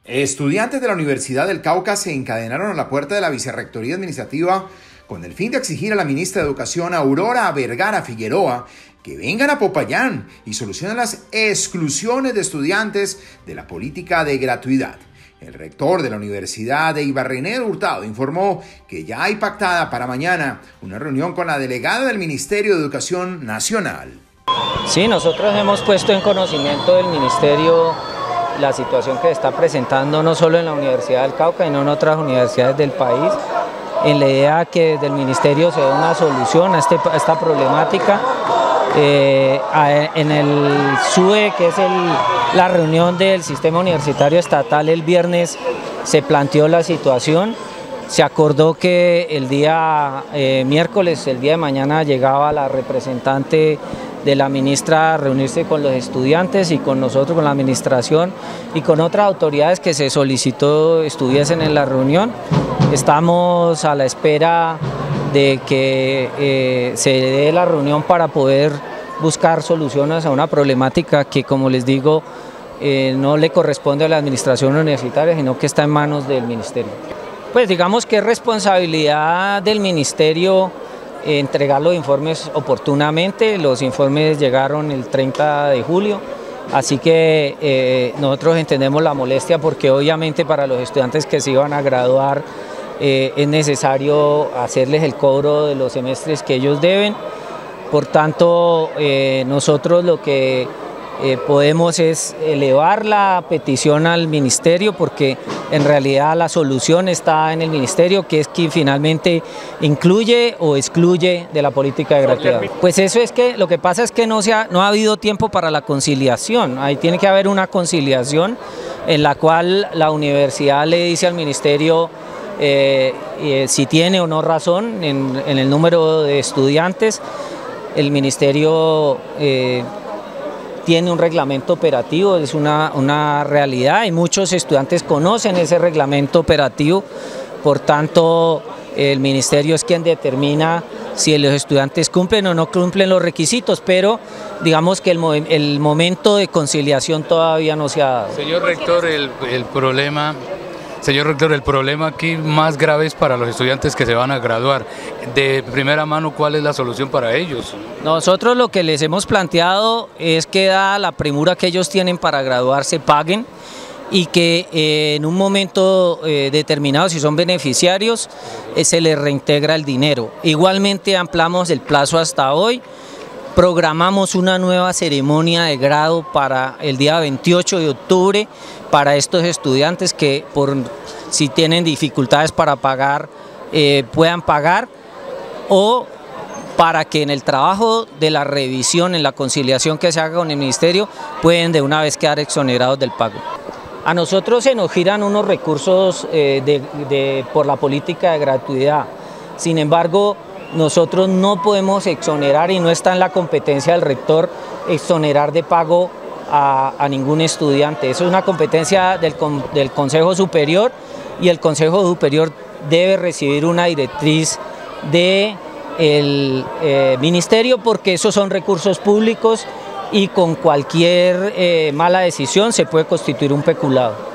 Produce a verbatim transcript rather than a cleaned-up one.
Estudiantes de la Universidad del Cauca se encadenaron a la puerta de la Vicerrectoría Administrativa con el fin de exigir a la ministra de Educación, Aurora Vergara Figueroa, que vengan a Popayán y solucionen las exclusiones de estudiantes de la política de gratuidad. El rector de la Universidad de Ibarrenedo Hurtado informó que ya hay pactada para mañana una reunión con la delegada del Ministerio de Educación Nacional. Sí, nosotros hemos puesto en conocimiento del Ministerio la situación que se está presentando no solo en la Universidad del Cauca, sino en otras universidades del país, en la idea que desde el Ministerio se dé una solución a, este, a esta problemática. Eh, en el S U E, que es el, la reunión del Sistema Universitario Estatal, el viernes se planteó la situación, se acordó que el día eh, miércoles, el día de mañana, llegaba la representante de la ministra a reunirse con los estudiantes y con nosotros, con la administración y con otras autoridades que se solicitó estuviesen en la reunión. Estamos a la espera de que eh, se dé la reunión para poder buscar soluciones a una problemática que, como les digo, eh, no le corresponde a la administración universitaria, sino que está en manos del ministerio. Pues digamos que es responsabilidad del ministerio eh, entregar los informes oportunamente. Los informes llegaron el treinta de julio, así que eh, nosotros entendemos la molestia porque obviamente para los estudiantes que se iban a graduar Eh, es necesario hacerles el cobro de los semestres que ellos deben. Por tanto, eh, nosotros lo que eh, podemos es elevar la petición al ministerio, porque en realidad la solución está en el ministerio, que es quien finalmente incluye o excluye de la política de gratuidad. Pues eso es que lo que pasa es que no, se ha, no ha habido tiempo para la conciliación. Ahí tiene que haber una conciliación en la cual la universidad le dice al ministerio Eh, eh, si tiene o no razón en, en el número de estudiantes. El ministerio eh, tiene un reglamento operativo, es una, una realidad y muchos estudiantes conocen ese reglamento operativo. Por tanto, el ministerio es quien determina si los estudiantes cumplen o no cumplen los requisitos, pero digamos que el, el momento de conciliación todavía no se ha dado. Señor rector, el, el problema... Señor rector, el problema aquí más grave es para los estudiantes que se van a graduar. De primera mano, ¿cuál es la solución para ellos? Nosotros lo que les hemos planteado es que, dada la premura que ellos tienen para graduarse, paguen y que eh, en un momento eh, determinado, si son beneficiarios, eh, se les reintegra el dinero. Igualmente ampliamos el plazo hasta hoy. Programamos una nueva ceremonia de grado para el día veintiocho de octubre para estos estudiantes que por, si tienen dificultades para pagar eh, puedan pagar, o para que en el trabajo de la revisión, en la conciliación que se haga con el ministerio, pueden de una vez quedar exonerados del pago. A nosotros se nos giran unos recursos eh, de, de, por la política de gratuidad. Sin embargo, nosotros no podemos exonerar, y no está en la competencia del rector exonerar de pago a, a ningún estudiante. Eso es una competencia del, del Consejo Superior, y el Consejo Superior debe recibir una directriz del de eh, ministerio, porque esos son recursos públicos y con cualquier eh, mala decisión se puede constituir un peculado.